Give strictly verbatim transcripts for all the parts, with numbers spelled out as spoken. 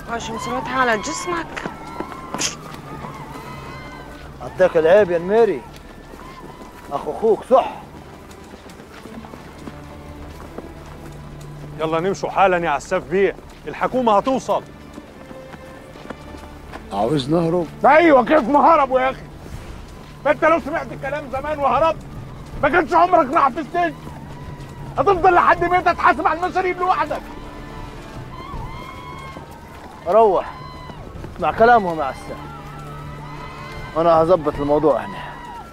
عشان صورتها على جسمك. عطاك العيب يا نميري، اخو اخوك صح. يلا نمشوا حالا يا عساف بيه، الحكومة هتوصل. عاوز نهرب؟ ايوه كيف ما هربوا يا اخي؟ ما انت لو سمعت الكلام زمان وهربت ما كانش عمرك راح في السجن. هتفضل لحد ما انت تحاسب على المشاريب لوحدك. روح اسمع كلامهم يا عساف، وانا هظبط الموضوع هنا.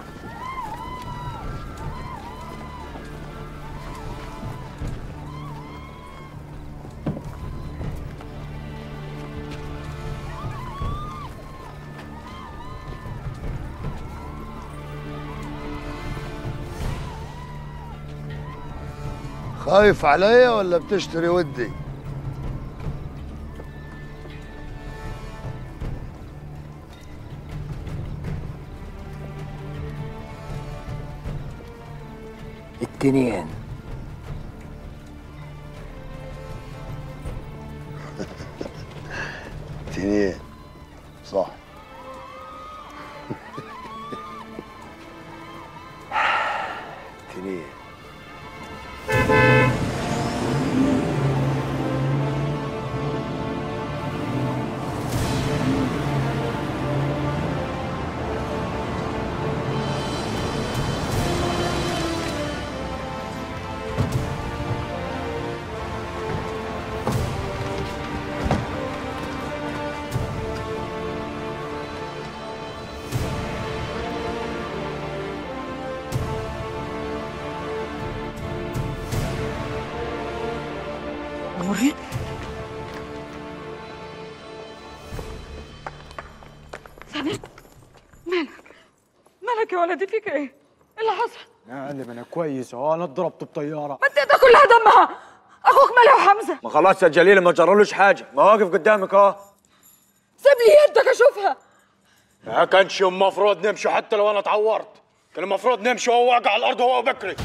خايف عليا ولا بتشتري ودي؟ التنين. تنين صح. تنين. نورين ثابت، مالك مالك يا ولدي؟ فيك ايه؟ ايه اللي حصل؟ معلم انا كويس اهو، انا اتضربت بطياره. ما انت ده كلها دمها. اخوك مالي وحمزه. ما خلاص يا جليل ما جرالوش حاجه، ما واقف قدامك اهو. سيب لي يدك اشوفها. ما كانش المفروض نمشي حتى لو انا اتعورت، كان المفروض نمشي وهو واقع على الارض وهو بكري.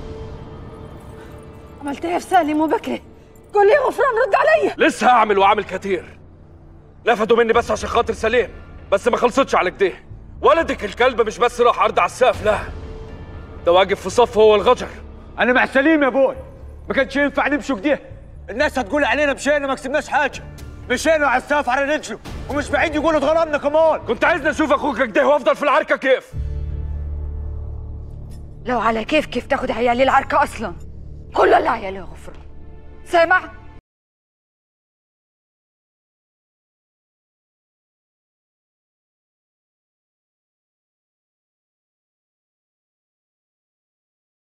عملت ايه في سالم وبكري؟ قول لي غفران رد عليا. لسه هعمل وعامل كتير. لفدوا مني بس عشان خاطر سليم، بس ما خلصتش على كده. ولدك الكلب مش بس راح عرض عساف، لا ده واقف في صف هو الغجر. انا مع سليم يا ابوي، ما كانش ينفع نمشوا كده. الناس هتقول علينا مشينا ما كسبناش حاجه، مشينا عساف على رجله ومش بعيد يقولوا اتغرمنا كمان. كنت عايزني اشوف اخوك كده وافضل في العركه كيف؟ لو على كيف كيف تاخد عيالي العركه اصلا؟ كل اللي عيالي غفران. سامع؟